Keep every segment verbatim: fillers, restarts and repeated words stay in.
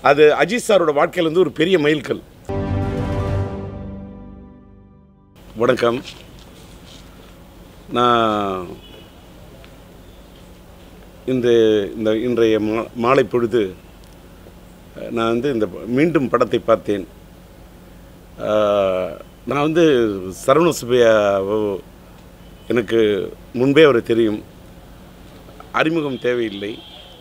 அது அஜித் சாரோட வாழ்க்கையில் வந்து ஒரு பெரிய மைல்கல். வணக்கம். நான் இந்த இந்த இன்றைய மா மாலை பொழுது நான் வந்து இந்த மீண்டும் படத்தை பார்த்தேன். நான் வந்து சரவண சுப்பையா எனக்கு முன்பே அவர் தெரியும், அறிமுகம் தேவையில்லை.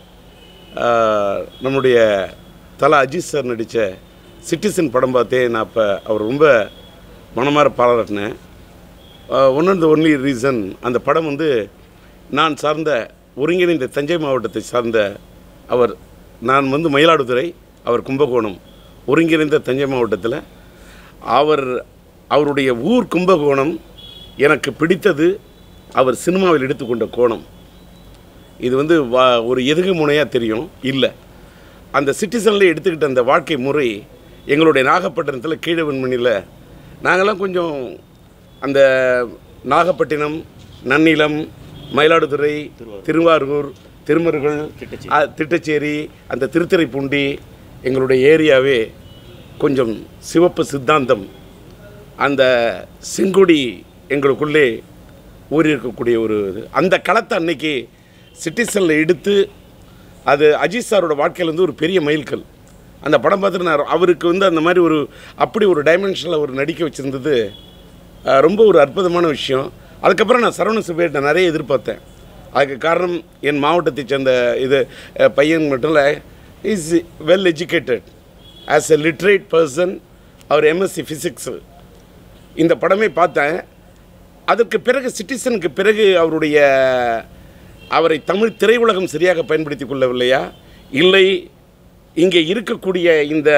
நம்முடைய தலை அஜித் சார் நடித்த சிட்டிசன் படம் பார்த்தே நான் அப்போ அவர் ரொம்ப மனமார பாராட்டினேன். One of the only reason, அந்த படம் வந்து நான் சார்ந்த ஒருங்கிணைந்த தஞ்சை மாவட்டத்தை சார்ந்த அவர், நான் வந்து மயிலாடுதுறை, அவர் கும்பகோணம், ஒருங்கிணைந்த தஞ்சை மாவட்டத்தில் அவர் அவருடைய ஊர் கும்பகோணம். எனக்கு பிடித்தது அவர் சினிமாவில் எடுத்துக்கொண்ட கோணம். இது வந்து வா ஒரு எதுகு முனையாக தெரியும் இல்லை, அந்த சிட்டிசனில் எடுத்துக்கிட்ட அந்த வாழ்க்கை முறை எங்களுடைய நாகப்பட்டினத்தில் கீழவன்மணியில் நாங்கள்லாம் கொஞ்சம் அந்த நாகப்பட்டினம், நன்னிலம், மயிலாடுதுறை, திருவாரூர், திருமருகல், திட்டச்சேரி, அந்த திருத்துறைப்பூண்டி எங்களுடைய ஏரியாவே கொஞ்சம் சிவப்பு சித்தாந்தம், அந்த செங்கொடி எங்களுக்குள்ளே ஊறி இருக்கக்கூடிய ஒரு இது. அந்த களத்தை அன்னைக்கு சிட்டிசனில் எடுத்து அது அஜித் சாரோட வாழ்க்கையில் வந்து ஒரு பெரிய மைல்கல். அந்த படம் பார்த்துட்டு நான் அவருக்கு வந்து அந்த மாதிரி ஒரு அப்படி ஒரு டைமென்ஷனில் அவர் நடிக்க வச்சுருந்தது ரொம்ப ஒரு அற்புதமான விஷயம். அதுக்கப்புறம் நான் சரவண சுப்பையிட்ட நிறைய எதிர்பார்த்தேன். அதுக்கு காரணம் என் மாவட்டத்தை சேர்ந்த இது பையன் மட்டும் இல்லை, is well educated as a literate person. அவர் எம்எஸ்சி ஃபிசிக்ஸு. இந்த படமே பார்த்தேன். அதற்கு பிறகு சிட்டிசனுக்கு பிறகு அவருடைய அவரை தமிழ் திரையுலகம் சரியாக பயன்படுத்தி கொள்ளவில்லையா, இல்லை இங்கே இருக்கக்கூடிய இந்த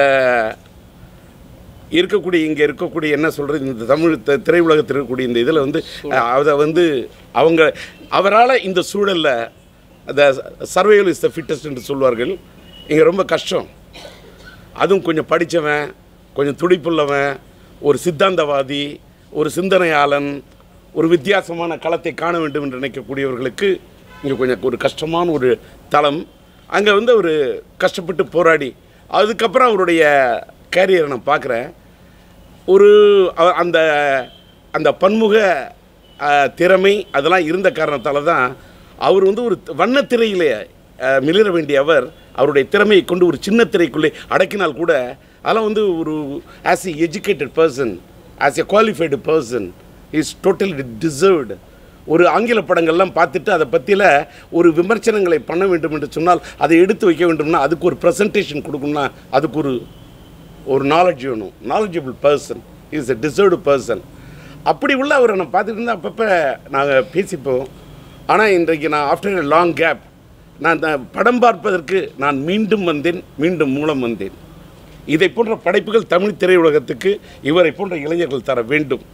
இருக்கக்கூடிய இங்கே இருக்கக்கூடிய என்ன சொல்கிறது, இந்த தமிழ் திரையுலகத்தில் இருக்கக்கூடிய இந்த இதில் வந்து அதை வந்து அவங்க அவரால் இந்த சூழலில் அந்த சர்வைவல் இஸ் த ஃபிட்டஸ்ட் என்று சொல்வார்கள். இங்கே ரொம்ப கஷ்டம். அதுவும் கொஞ்சம் படித்தவன், கொஞ்சம் துடிப்புள்ளவன், ஒரு சித்தாந்தவாதி, ஒரு சிந்தனையாளன், ஒரு வித்தியாசமான களத்தை காண வேண்டும் என்று நினைக்கக்கூடியவர்களுக்கு இங்கே கொஞ்சம் ஒரு கஷ்டமான ஒரு தளம். அங்கே வந்து அவர் கஷ்டப்பட்டு போராடி அதுக்கப்புறம் அவருடைய கேரியரை நான் பார்க்குறேன். ஒரு அந்த அந்த பன்முக திறமை அதெல்லாம் இருந்த காரணத்தால் தான் அவர் வந்து ஒரு வண்ணத்திரையிலே மிளிர வேண்டிய அவர் அவருடைய திறமையை கொண்டு ஒரு சின்ன திரைக்குள்ளே அடக்கினால் கூட அதெல்லாம் வந்து ஒரு as a educated person, as a qualified person is totally deserved. ஒரு ஆங்கில படங்கள்லாம் பார்த்துட்டு அதை பற்றியில் ஒரு விமர்சனங்களை பண்ண வேண்டும் என்று சொன்னால் அதை எடுத்து வைக்க வேண்டும்னா அதுக்கு ஒரு ப்ரெசன்டேஷன் கொடுக்கணும்னா அதுக்கு ஒரு ஒரு நாலேஜ் வேணும். Knowledgeable person, is a deserved person. அப்படி உள்ள அவரை நான் பார்த்துட்டு இருந்தால் அப்பப்போ நாங்கள் பேசிப்போம். ஆனால் இன்றைக்கு நான் ஆஃப்டர் எ லாங் கேப் நான் இந்த படம் பார்ப்பதற்கு நான் மீண்டும் வந்தேன், மீண்டும் மூலம் வந்தேன். இதை போன்ற படைப்புகள் தமிழ் திரையுலகத்துக்கு இவரை போன்ற இளைஞர்கள் தர வேண்டும்.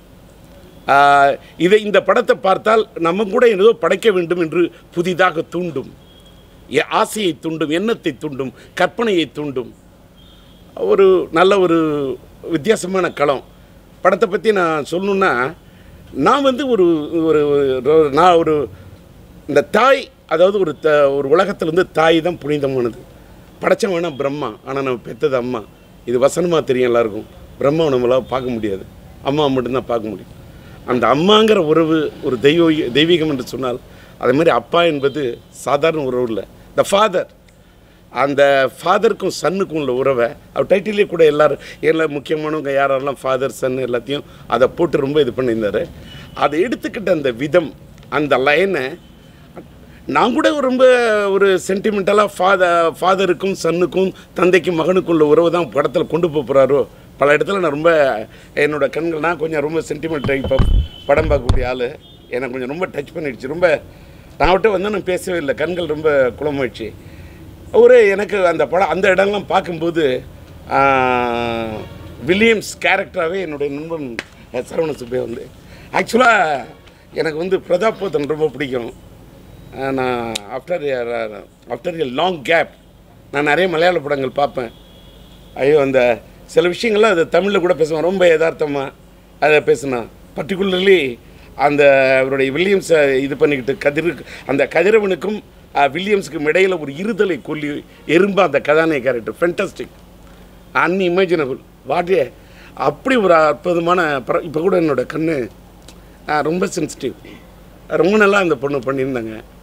இதை இந்த படத்தை பார்த்தால் நம்ம கூட ஏதோ படைக்க வேண்டும் என்று புதிதாக தூண்டும், ஆசையை தூண்டும், எண்ணத்தை தூண்டும், கற்பனையை தூண்டும். ஒரு நல்ல ஒரு வித்தியாசமான களம். படத்தை பற்றி நான் சொல்லணுன்னா, நான் வந்து ஒரு ஒரு நான் ஒரு இந்த தாய், அதாவது ஒரு த ஒரு உலகத்தில் வந்து தாய் தான் புனிதமானது. படைச்சவன் வேணால் பிரம்மா, ஆனால் நம்ம பெற்றது அம்மா. இது வசனமாக தெரியும் எல்லாருக்கும். பிரம்மாவை நம்மளால் பார்க்க முடியாது, அம்மா மட்டும்தான் பார்க்க முடியும். அந்த அம்மாங்கிற உறவு ஒரு தெய்வ தெய்வீகம் என்று சொன்னால் அதே மாதிரி அப்பா என்பது சாதாரண உறவு இல்லை. த ஃபாதர், அந்த ஃபாதருக்கும் சன்னுக்கும் உள்ள உறவை அவர் டைட்டிலே கூட எல்லோரும் எல்லாம் முக்கியமானவங்க யாரெல்லாம் ஃபாதர் சன் எல்லாத்தையும் அதை போட்டு ரொம்ப இது பண்ணியிருந்தார். அதை எடுத்துக்கிட்ட அந்த விதம், அந்த லைனை நான் கூட ரொம்ப ஒரு சென்டிமெண்டலாக ஃபாதர் ஃபாதருக்கும் சன்னுக்கும் தந்தைக்கும் மகனுக்கும் உள்ள உறவு தான் படத்தில் கொண்டு போக போகிறாரோ. பல இடத்துல நான் ரொம்ப என்னோடய கண்கள், நான் கொஞ்சம் ரொம்ப சென்டிமெண்ட் டைப் ஆஃப் படம் பார்க்கக்கூடிய ஆள், எனக்கு கொஞ்சம் ரொம்ப டச் பண்ணிடுச்சு. ரொம்ப நான் விட்டு வந்து நான் பேசவே இல்லை, கண்கள் ரொம்ப குளமாயிடுச்சு. ஒரு எனக்கு அந்த படம் அந்த இடங்கள்லாம் பார்க்கும்போது வில்லியம்ஸ் கேரக்டராகவே என்னுடைய நண்பன் சரவண சுப்பையா வந்து ஆக்சுவலாக எனக்கு வந்து பிரதாப் போத்தன் ரொம்ப பிடிக்கும். நான் after after a long gap நான் நிறைய மலையாள படங்கள் பார்ப்பேன். ஐயோ, அந்த சில விஷயங்கள்லாம் அதை தமிழில் கூட பேசுவேன், ரொம்ப யதார்த்தமாக அதை பேசினா. பர்டிகுலர்லி அந்த அவருடைய வில்லியம்ஸை இது பண்ணிக்கிட்டு கதிர் அந்த கதிரவனுக்கும் வில்லியம்ஸுக்கு இடையில் ஒரு இருதலை கொல்லி எறும்பு அந்த கதாநாயக கேரக்டர் ஃபென்டாஸ்டிக், அன்இமேஜினபிள். வாட்டே அப்படி ஒரு அற்புதமான இப்போ கூட என்னோடய கண்ணு ரொம்ப சென்சிட்டிவ், ரொம்ப நல்லா அந்த பொண்ணு பண்ணியிருந்தாங்க.